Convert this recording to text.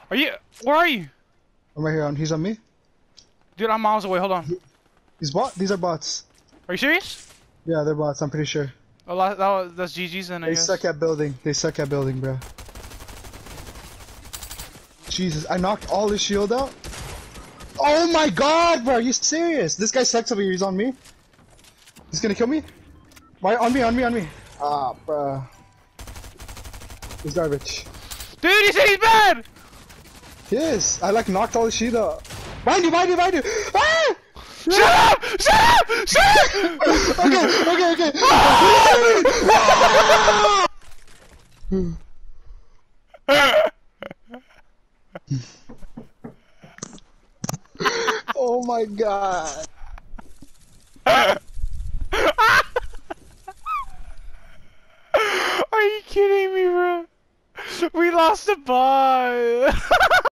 Are you? Where are you? I'm right here. He's on me. Dude, I'm miles away. Hold on. He's bot. These are bots. Are you serious? Yeah, they're bots. I'm pretty sure. Oh, that's GG's then, I They guess. suck at building. They suck at building, bro. Jesus, I knocked all his shield out. Oh my god, bro, are you serious? This guy sucks over here. He's on me. He's gonna kill me. Why? On me. Ah, bro. He's garbage. Dude, he said he's bad! He is. I like knocked all his shield out. Behind you! Ah! Shut up! Shut up! Okay. Oh my god. Are you kidding me, bro? We lost the bot!